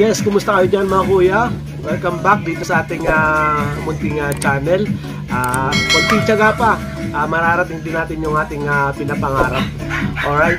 Yes, kumusta kayo dyan mga kuya? Welcome back dito sa ating munting channel. Konting tiyaga pa, mararating din natin yung ating pinapangarap. Alright?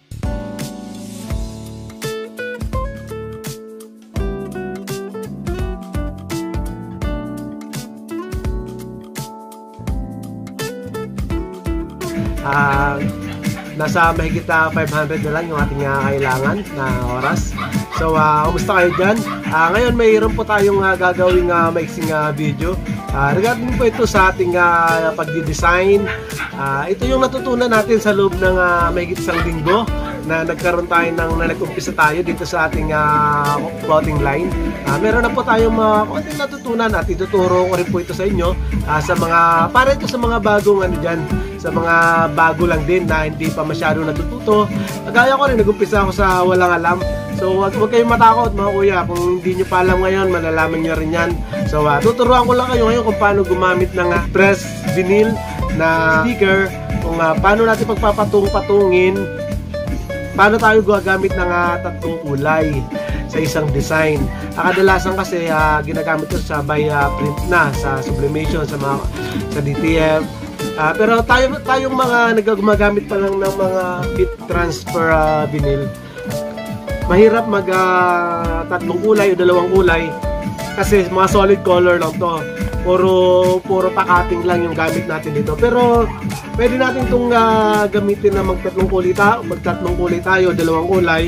Nasa mahigit 500 na lang yung ating kailangan na oras. So, kumusta kayo dyan? Ngayon mayroon po tayong gagawing maiksing video. Regarding po ito sa ating pagdi-design. Ito yung natutunan natin sa loob ng mahigit isang linggo na nagkaroon tayo nag-umpisa tayo dito sa ating clothing line. Meron na po tayong konting natutunan at ituturo ko rin po ito sa inyo sa mga, para ito sa mga bagong dyan, sa mga bago lang din na hindi pa masyado natututo. Kagaya ko rin, nag-umpisa ako sa walang alam. So huwag kayong matakot mga kuya, kung hindi nyo pa alam ngayon, malalaman nyo rin yan. So tuturuan ko lang kayo ngayon kung paano gumamit ng press vinyl na sticker, kung paano natin pagpapatungin, paano tayo gagamit ng tatlong kulay sa isang design. Kadalasan kasi ginagamit ko sa by print na, sa sublimation, sa DTF. Pero tayong mga nagagamit pa lang ng mga heat transfer vinyl, mahirap mag tatlong kulay o dalawang kulay kasi mga solid color lang to. Puro pakating lang yung gamit natin dito. Pero pwede natin itong gamitin na magtatlong kulay tayo, dalawang kulay.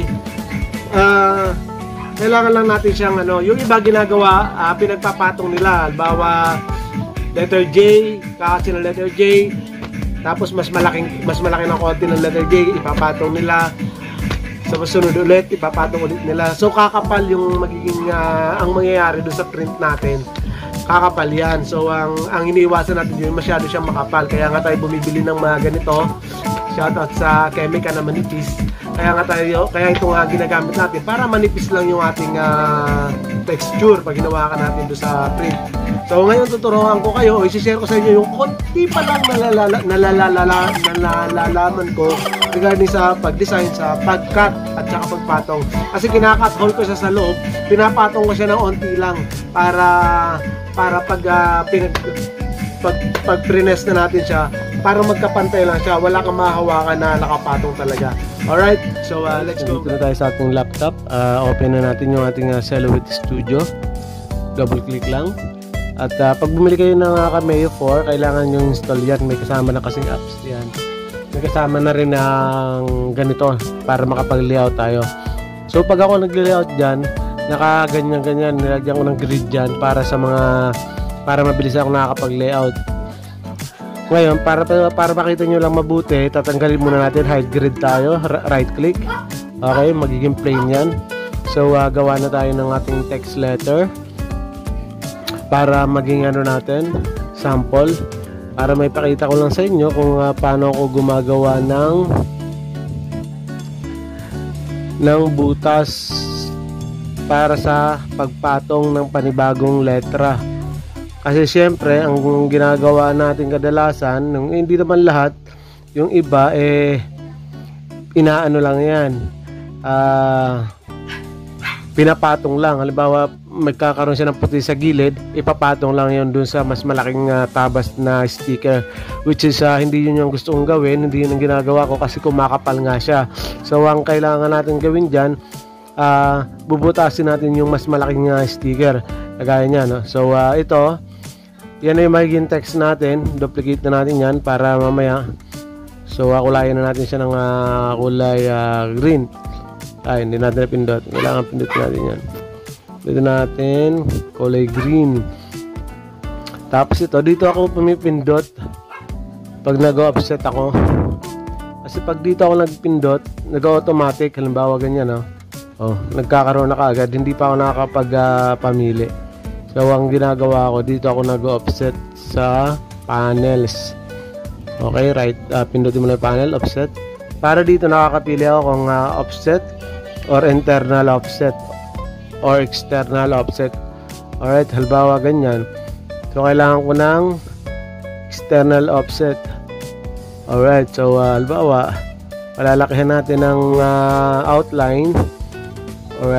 Kailangan lang natin siyang yung iba ginagawa, pinagpapatong nila. Halimbawa, letter J, kakasi ng letter J, tapos mas malaki ng konti ng letter J, ipapatong nila. Sa sunod ulit, ipapatong ulit nila. So kakapal yung magiging ang mangyayari doon sa print natin. Kakapal yan. So ang iniiwasan natin yun, masyado siyang makapal. Kaya nga tayo bumibili ng mga ganito. Shoutout sa chemical na manipis. Kaya ito nga ginagamit natin para manipis lang yung ating texture pag ginawa ka natin doon sa print. So ngayon tuturuan ko kayo, i-share ko sa inyo yung konti pa lang nalalaman ko regarding sa pag-design, sa pag-cut at saka pagpatong. Kasi kinakat hole ko siya sa loob, pinapatong ko siya ng onti lang para pag prines na natin siya, para magkapantay lang siya, wala kang mahahawakan na nakapatong talaga. Alright, so let's go. Dito na tayo sa ating laptop. Open na natin yung ating Silhouette Studio. Double click lang. At pag bumili kayo ng Cameo 4, kailangan yung install yan. May kasama na kasing apps yan. May kasama na rin ng ganito para makapag-layout tayo. So pag ako nag-layout dyan, nakaganyan-ganyan, nilagyan ko ng grid dyan para mabilis ako nakakapag-layout. Ngayon, para makita nyo lang mabuti, tatanggalin muna natin, hide grid tayo, right click. Okay, magiging plain yan. So gawa na tayo ng ating text letter para maging natin, sample, para may pakita ko lang sa inyo kung paano ako gumagawa ng butas para sa pagpatong ng panibagong letra. Kasi syempre, ang ginagawa natin kadalasan, hindi naman lahat, yung iba inaano lang yan, pinapatong lang. Halimbawa, magkakaroon siya ng puti sa gilid, ipapatong lang yun dun sa mas malaking tabas na sticker, which is hindi yun yung gusto kong gawin, hindi yun ang ginagawa ko kasi kumakapal nga siya. So ang kailangan natin gawin dyan, bubutasin natin yung mas malaking sticker, kagaya niya, no? So ito, yan ay magiging text natin, duplicate na natin yan para mamaya, so kulayan na natin siya ng kulay green. Hindi natin napindot, kailangan pindutin natin yan. Dito natin kulay green. Tapos dito ako pumipindot pag nag-offset ako, kasi pag dito ako nagpindot, nag-automatic, halimbawa ganyan, nagkakaroon na kaagad, hindi pa ako nakakapag-pamili. So ang ginagawa ko, dito ako nag-offset sa panels. Okay, right, pindutin mo na yung panel, offset. Para dito nakakapili ako kung offset or internal offset or external offset. Alright, halimbawa ganyan. So kailangan ko ng external offset. Alright, so halimbawa palalakihan natin ng outline. Alright,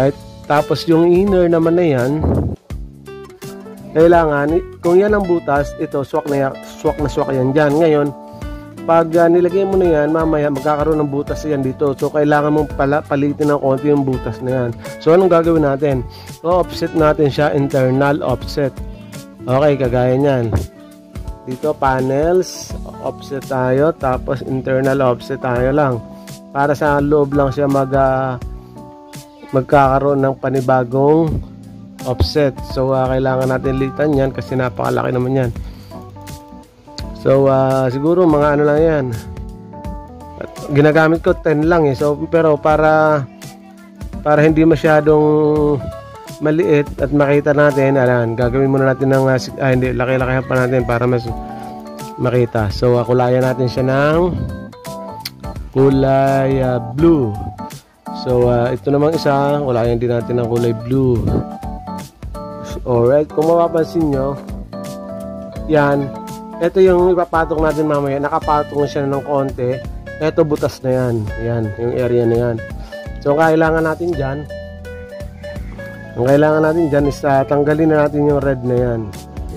Tapos yung inner naman na yan, kailangan, kung yan ang butas, ito, swak na yan dyan. Ngayon, pag nilagay mo na yan, mamaya magkakaroon ng butas yan dito. So, kailangan mong palitin ng konti yung butas na yan. So, anong gagawin natin? So, offset natin siya, internal offset. Okay, kagaya nyan. Dito, panels, offset tayo, tapos internal offset tayo lang. Para sa loob lang siya magkakaroon ng panibagong offset. So, kailangan natin litan yan kasi napakalaki naman yan. So, siguro mga ano lang yan. At ginagamit ko 10 lang eh. So, pero para hindi masyadong maliit at makita natin, gagawin muna natin ng hindi, laki-lakihan pa natin para mas makita. So, kulayan natin siya ng kulay blue. So, ito namang isa, kulayan din natin ng kulay blue. Alright, kung mapapansin nyo, yan, ito yung ipapatong natin mamaya. Nakapatong siya ng konti. Ito butas na yan. Yan, yung area na yan. So, ang kailangan natin dyan is tanggalin na natin yung red na yan.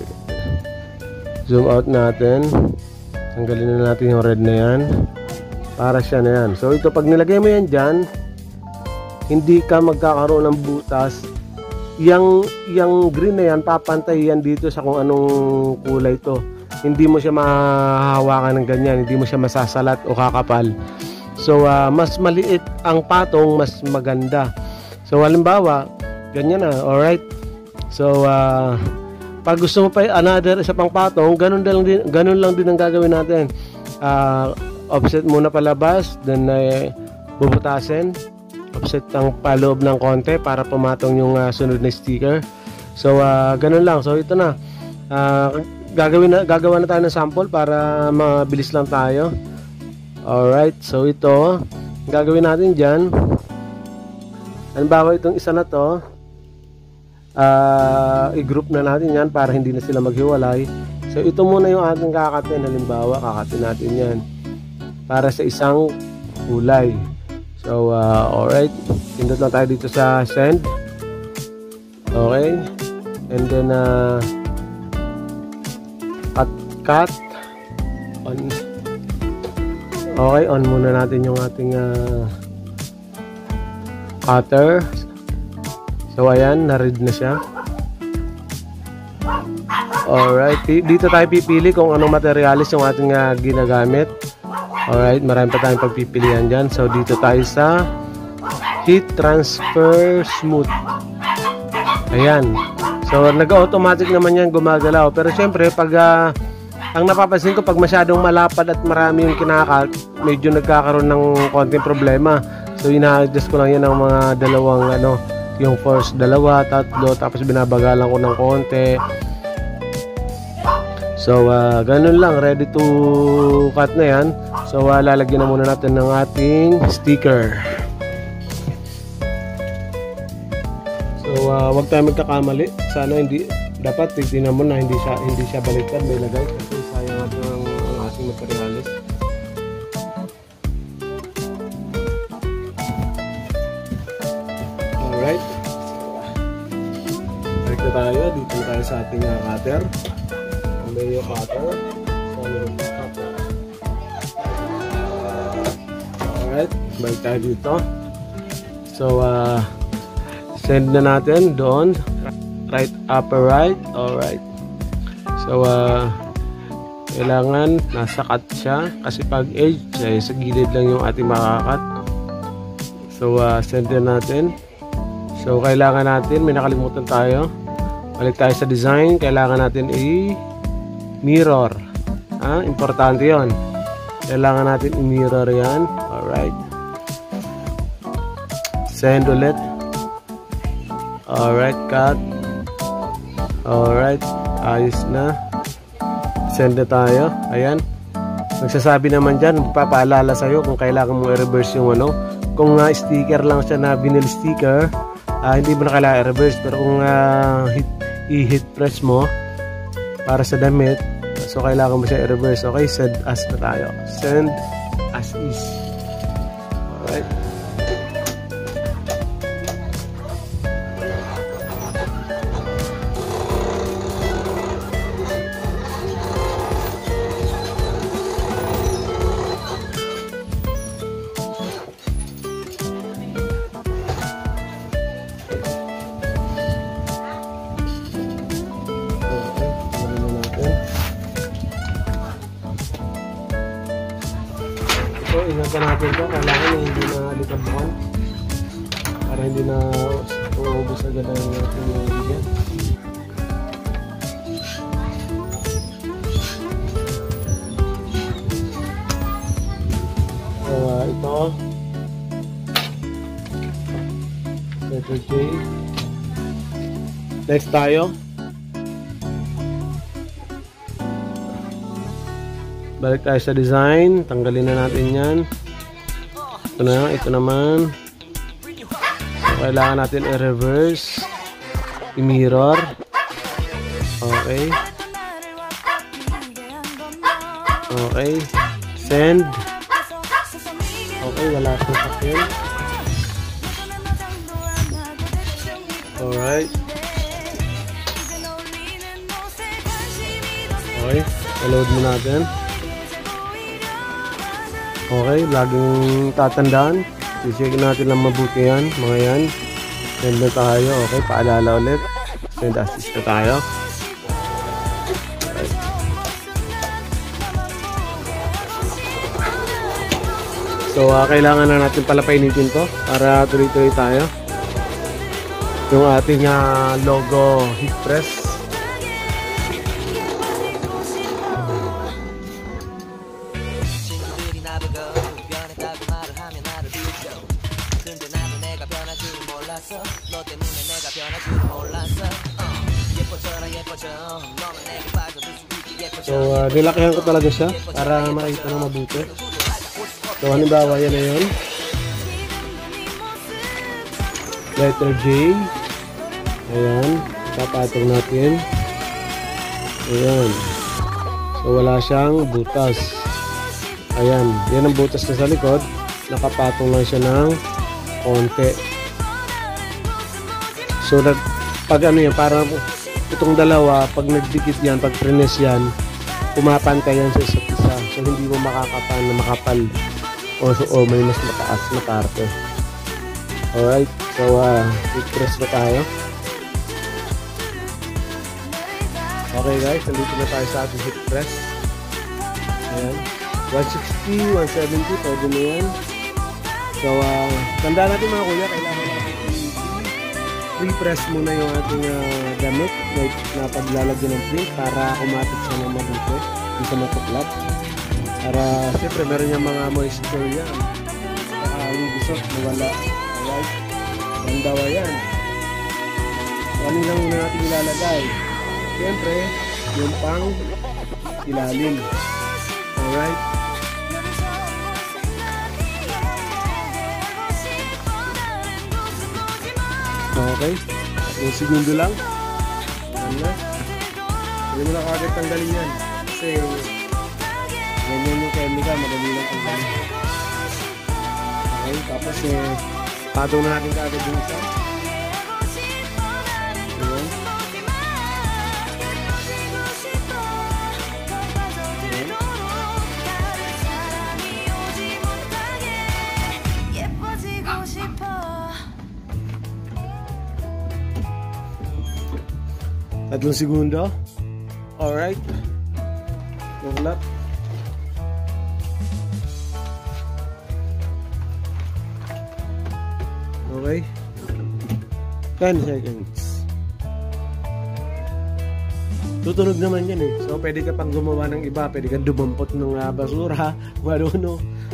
Zoom out natin. Tanggalin na natin yung red na yan. Para siya na yan. So, ito pag nilagay mo yan dyan, hindi ka magkakaroon ng butas. Yang green na yan, papantay yan dito sa kung anong kulay to. Hindi mo siya mahahawakan ng ganyan, hindi mo siya masasalat o kakapal. So, mas maliit ang patong, mas maganda. So, halimbawa, ganyan na, alright. So, pag gusto mo pa isa pang patong, ganun lang din ang gagawin natin. Offset muna palabas, then bubutasin. Offset ang paloob ng konti para pumatong yung sunod na sticker. So, ganun lang. So, ito na. Gagawa na tayo ng sample para mabilis lang tayo. Alright. So, ito. Gagawin natin dyan. Halimbawa, itong isa na to. I-group na natin yan para hindi na sila maghiwalay. So, ito muna yung ating kakatin. Halimbawa, kakatin natin yan. Para sa isang kulay. So, alright. Pindot lang tayo dito sa send. Okay. And then, cut. On. Okay, on muna natin yung ating cutter. So, ayan. Na-read na siya. Alright. Dito tayo pipili kung anong materialis yung ating ginagamit. Alright, marami pa tayong pagpipilian dyan. So, dito tayo sa heat transfer smooth. Ayan. So, nag-automatic naman yan gumagalaw. Pero syempre, pag ang napapansin ko, pag masyadong malapad at marami yung kinakat, medyo nagkakaroon ng konting problema. So, ina-adjust ko lang yan ng mga dalawang, yung force, 2, 3, tapos binabagalan ko ng konti. So, ganun lang. Ready to cut na yan. So, lalagyan na muna natin ng ating sticker. So, wag tayo magkakamali. Sana hindi, dapat titignan mo na hindi siya baliktad. May lagay. Kasi sayang natin ang ating materialis. Alright. Balik na tayo. Dito na tayo sa ating cutter. May cutter. Alright, balik tayo dito. So, send na natin doon. Right upper right. Alright. So, kailangan nasa cut siya. Kasi pag edge, sa gilid lang yung ating makakat. So, send na natin. So, kailangan natin, may nakalimutan tayo. Balik tayo sa design. Kailangan natin mirror. Importante yon. Kailangan natin i-mirror yan. Alright. Send ulit. Alright, cut. Alright. Ayos na. Send na tayo. Ayan. Nagsasabi naman dyan, papaalala sa'yo kung kailangan mo i-reverse yung Kung sticker lang siya na vinyl sticker, hindi mo na kailangan i-reverse. Pero kung i-hit press mo para sa damit, so kailangan mo siya i-reverse. Okay, send as na tayo. Send as is. Alright. bubuksan natin ito. Kailangan hindi na likabukan para hindi na uubos agad ang ating bigyan. So ito letter J. Next tayo, balik tayo sa design. Tanggalin na natin yan. Ito na, ito naman. So, kailangan natin i-reverse, i-mirror. Okay. Okay. Send. Okay, wala siyang sakyan. Alright. Okay, load mo natin. Okay, laging tatandaan. I-check natin lang mabuti yan, mga yan. Send na tayo. Okay, paalala ulit. Send assist na tayo. Okay. So, kailangan na natin pala painitin to para tuloy-tuloy tayo. Yung ating logo heat press. So, nilakihan ko talaga siya para makita ng mabuti. So, halimbawa yan na yun. Letter J. Ayan, papatong natin. Ayan. So, wala siyang butas. Ayan, yan ang butas na sa likod. Nakapatong lang siya ng konti. So, pag ano yan, parang itong dalawa, pag nagdikit yan, pag prines yan, pumapantay yan sa isa't isa. So, hindi mo makakapan na makapal. O may mas mataas na parte. Alright, so, i-press na tayo. Okay guys, nandito na tayo sa ating heat press. Ayan. 160, 170, pwede na yan. So, tandaan natin mga kuya, kailangan natin pre-press muna yung ating gamit na paglalagyan ng print para kumapit siya ng mabuti, hindi siya matuklat. Para, siyempre, meron yung mga moisture yan. Saka yung gusot, nawala. Alright? Bandawa yan. So, ano lang natin ilalagay? Siyempre, yung pang ilalim. Alright? Okay. Yung segundo lang. Ano? Hindi mo na kagad tanggalin yan. Kasi ganyan yung chemical, madali lang tanggalin. Okay. Tapos patong na natin kagad yung isa. Ayan. Tatlong segundo. Alright. Naglat. Okay. 10 seconds. Tutunog naman yan eh. So pwede ka pang gumawa ng iba. Pwede ka dumampot ng basura. Maruno.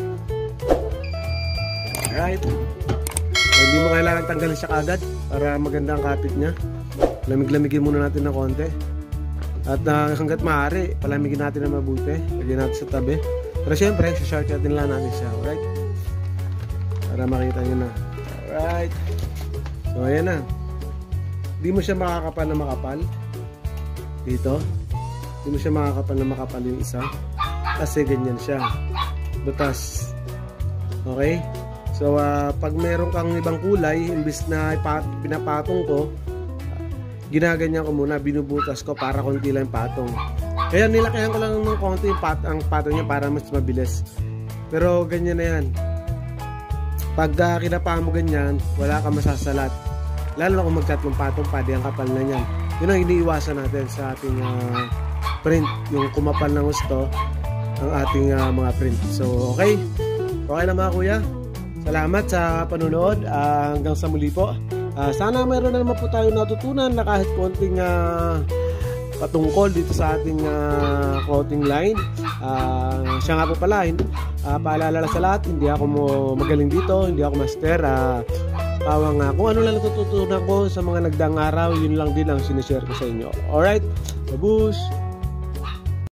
Alright. So, hindi mo kailangan tanggalin siya kagad para maganda ang kapit niya. Lamig-lamigin muna natin ng konti. At hanggat maaari, palamigin natin na mabuti. Lagyan natin sa tabi. Pero syempre, shortcutin lang natin siya. Alright? Para makita nyo na. Alright. So, ayan na. Di mo siya makakapal na makapal. Dito. Di mo siya makakapal na makapal yung isa. Kasi ganyan siya. Butas. Okay? So, pag meron kang ibang kulay, imbis na pinapatong ko, ginaganyan ko muna, binubutas ko para konti lang patong. Kaya nilakihan ko lang ng konti ang patong niya para mas mabilis. Pero ganyan na yan. Pag kinapa mo ganyan, wala ka masasalat. Lalo na kung magtatlong patong, pwede ang kapal na yan. Yun ang iniiwasan natin sa ating print. Yung kumapal ng gusto ang ating mga print. So, okay. Okay na mga kuya. Salamat sa panonood. Hanggang sa muli po. Sana mayroon na naman po tayo natutunan na kahit konting patungkol dito sa ating clothing line. Siya nga po pala, paalala sa lahat, hindi ako magaling dito, hindi ako master. Kung ano lang natututunan ko sa mga nagdaang araw, yun lang din ang sinishare ko sa inyo. Alright, babush!